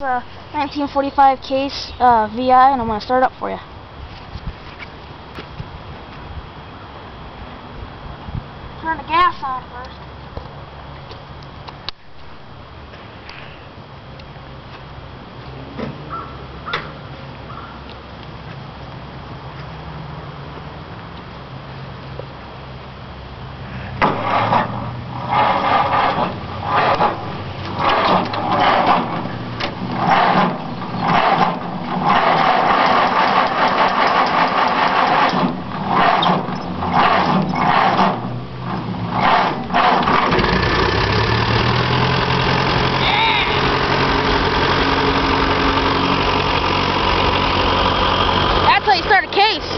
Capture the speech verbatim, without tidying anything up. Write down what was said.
a nineteen forty-five Case uh, V I, and I'm going to start it up for you. Turn the gas on first. That's how you start a case.